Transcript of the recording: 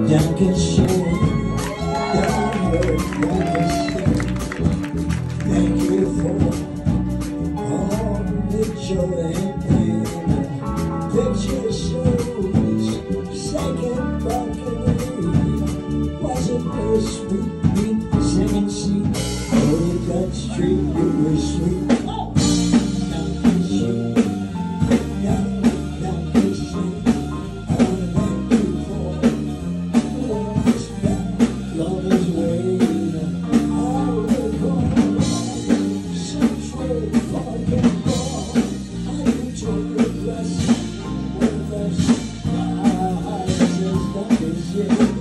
Dankeschön, Dankeschön. Thank you for all the joy and pain. Picture shows second balcony. Wasn't there sweet beat singing seat? Oh, that street, you were sweet. Yeah.